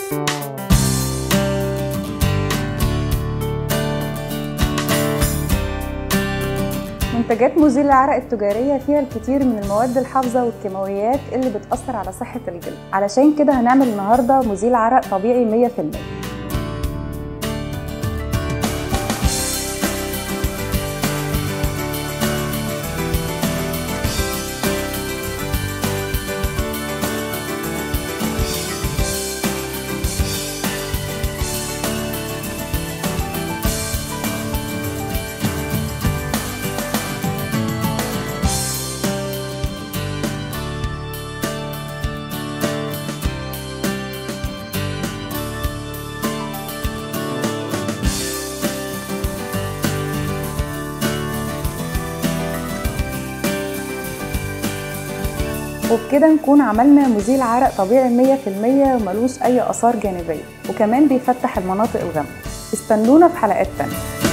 منتجات مزيل العرق التجارية فيها الكثير من المواد الحافظة والكيماويات اللي بتأثر على صحة الجلد، علشان كده هنعمل النهاردة مزيل عرق طبيعي 100%. وبكده نكون عملنا مزيل عرق طبيعي 100% وملوش أي آثار جانبية، وكمان بيفتح المناطق الغامقة. استنونا في حلقات تانية.